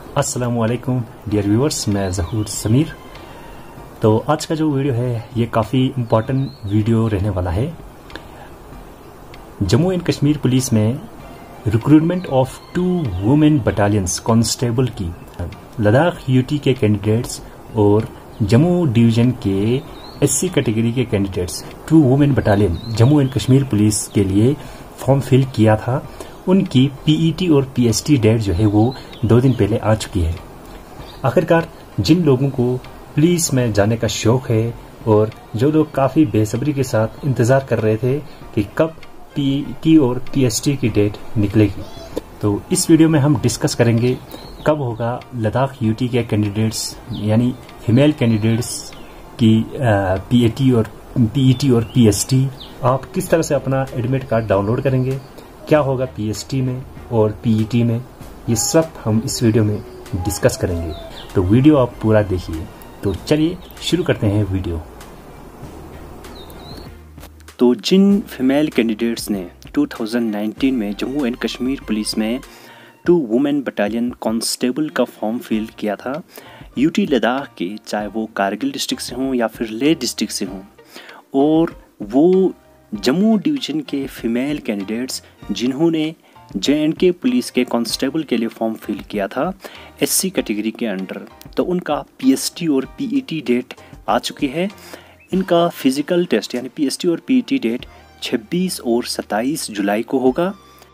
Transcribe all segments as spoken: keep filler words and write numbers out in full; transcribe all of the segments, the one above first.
अस्सलामुअलैकुम dear viewers, मैं ज़हूर समीर। तो आज का जो वीडियो है ये काफ़ी इम्पोर्टेंट वीडियो रहने वाला है। जम्मू एंड कश्मीर पुलिस में recruitment of two women battalions constable की लद्दाख यूटी के कैंडिडेट्स और जम्मू डिवीजन के एससी कैटेगरी के candidates two women battalion Jammu and Kashmir police के लिए फॉर्म फिल किया था। उनकी पीईटी और पीएसटी डेट जो है वो दो दिन पहले आ चुकी है। आखिरकार जिन लोगों को पुलिस में जाने का शौक है और जो लोग काफ़ी बेसब्री के साथ इंतज़ार कर रहे थे कि कब पीईटी और पीएसटी की डेट निकलेगी, तो इस वीडियो में हम डिस्कस करेंगे कब होगा लद्दाख यूटी के कैंडिडेट्स यानी फीमेल कैंडिडेट्स की पीईटी और पीईटी और पीएसटी। आप किस तरह से अपना एडमिट कार्ड डाउनलोड करेंगे, क्या होगा पीएसटी में और पीईटी में, ये सब हम इस वीडियो में डिस्कस करेंगे। तो वीडियो आप पूरा देखिए। तो चलिए शुरू करते हैं वीडियो। तो जिन फीमेल कैंडिडेट्स ने दो हज़ार उन्नीस में जम्मू एंड कश्मीर पुलिस में टू वुमेन बटालियन कांस्टेबल का फॉर्म फिल किया था यूटी लद्दाख के, चाहे वो कारगिल डिस्ट्रिक्ट से हों या फिर लेह डिस्ट्रिक्ट से हों, और वो जम्मू डिवीज़न के फीमेल कैंडिडेट्स जिन्होंने जे एंड के पुलिस के कांस्टेबल के लिए फॉर्म फिल किया था एससी कैटेगरी के अंडर, तो उनका पीएसटी और पीईटी डेट आ चुकी है। इनका फिज़िकल टेस्ट यानी पीएसटी और पीईटी डेट छब्बीस और सत्ताईस जुलाई को होगा।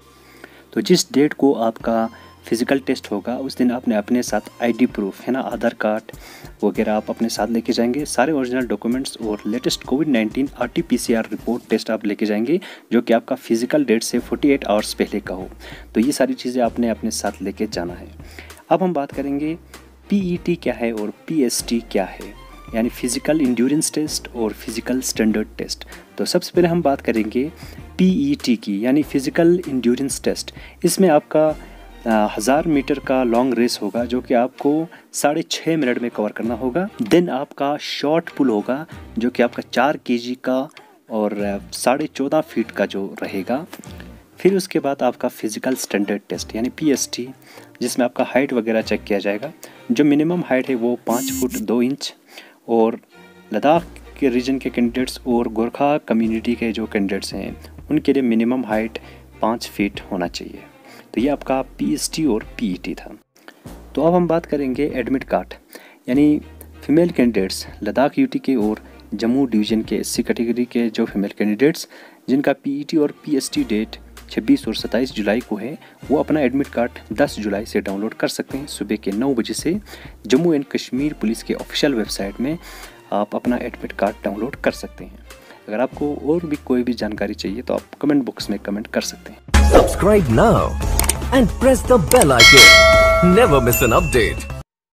तो जिस डेट को आपका फिज़िकल टेस्ट होगा उस दिन आपने अपने साथ आईडी प्रूफ है ना, आधार कार्ड वगैरह आप अपने साथ लेके जाएंगे, सारे ओरिजिनल डॉक्यूमेंट्स और latest covid nineteen RTPCR report test आप लेके जाएंगे जो कि आपका फिज़िकल डेट से अड़तालीस आवर्स पहले का हो। तो ये सारी चीज़ें आपने अपने साथ लेके जाना है। अब हम बात करेंगे पीईटी क्या है और पीएसटी क्या है, यानी फिज़िकल इंड्योरेंस टेस्ट और फिज़िकल स्टैंडर्ड टेस्ट। तो सबसे पहले हम बात करेंगे पीईटी की, यानी फिज़िकल इंड्योरेंस टेस्ट। इसमें आपका हज़ार मीटर का लॉन्ग रेस होगा जो कि आपको साढ़े छः मिनट में कवर करना होगा। देन आपका शॉर्ट पुल होगा जो कि आपका चार केजी का और साढ़े चौदह फीट का जो रहेगा। फिर उसके बाद आपका फिज़िकल स्टैंडर्ड टेस्ट यानी पीएसटी, जिसमें आपका हाइट वगैरह चेक किया जाएगा। जो मिनिमम हाइट है वो पाँच फुट दो इंच, और लद्दाख के रीजन के कैंडिडेट्स और गोरखा कम्युनिटी के जो कैंडिडेट्स हैं उनके लिए मिनिमम हाइट पाँच फीट होना चाहिए। तो ये आपका पीएसटी और पीईटी था। तो अब हम बात करेंगे एडमिट कार्ड, यानी फीमेल कैंडिडेट्स लद्दाख यूटी के और जम्मू डिवीज़न के एससी कैटेगरी के जो फीमेल कैंडिडेट्स जिनका पीईटी और पीएसटी डेट छब्बीस और सत्ताईस जुलाई को है, वो अपना एडमिट कार्ड दस जुलाई से डाउनलोड कर सकते हैं। सुबह के नौ बजे से जम्मू एंड कश्मीर पुलिस के ऑफिशियल वेबसाइट में आप अपना एडमिट कार्ड डाउनलोड कर सकते हैं। अगर आपको और भी कोई भी जानकारी चाहिए तो आप कमेंट बॉक्स में कमेंट कर सकते हैं। Subscribe now and press the bell icon. Never miss an update.